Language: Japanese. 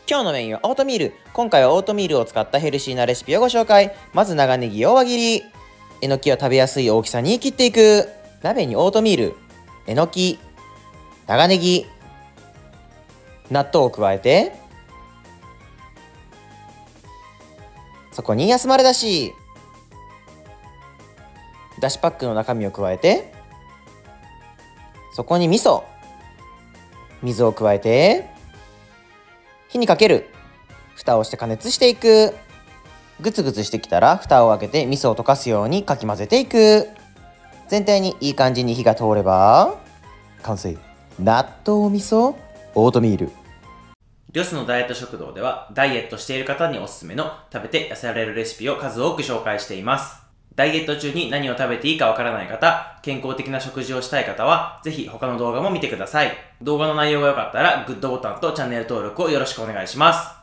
今日のメインはオートミール。今回はオートミールを使ったヘルシーなレシピをご紹介。まず長ネギを輪切り。えのきを食べやすい大きさに切っていく。鍋にオートミール、えのき、長ネギ、納豆を加えて、そこに休まるだし、だしパックの中身を加えて、そこに味噌、水を加えて、火にかける。蓋をして加熱していく。グツグツしてきたら蓋を開けて味噌を溶かすようにかき混ぜていく。全体にいい感じに火が通れば完成。納豆味噌オートミール。 リョスのダイエット食堂ではダイエットしている方におすすめの食べて痩せられるレシピを数多く紹介しています。ダイエット中に何を食べていいかわからない方、健康的な食事をしたい方はぜひ他の動画も見てください。動画の内容が良かったらグッドボタンとチャンネル登録をよろしくお願いします。